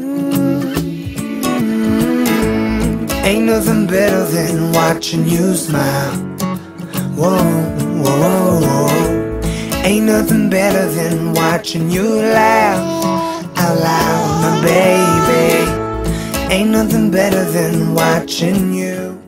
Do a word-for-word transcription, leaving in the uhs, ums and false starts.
Ain't nothing better than watching you smile. Whoa, whoa, whoa, whoa. Ain't nothing better than watching you laugh out loud, my baby. Ain't nothing better than watching you